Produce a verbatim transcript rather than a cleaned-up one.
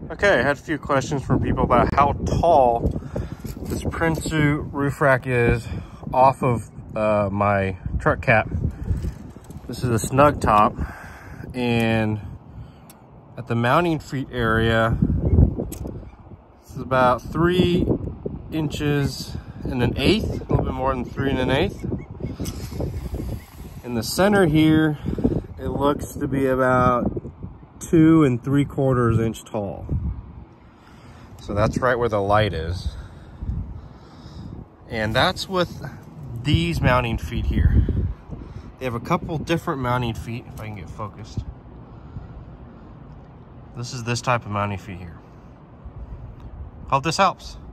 Okay, I had a few questions from people about how tall this Prinsu roof rack is off of uh, my truck cap. This is a snug top, and at the mounting feet area, this is about three inches and an eighth, a little bit more than three and an eighth. In the center here, it looks to be about two and three quarters inch tall. So that's right where the light is. And that's with these mounting feet here. They have a couple different mounting feet, if I can get focused. This is this type of mounting feet here. Hope this helps.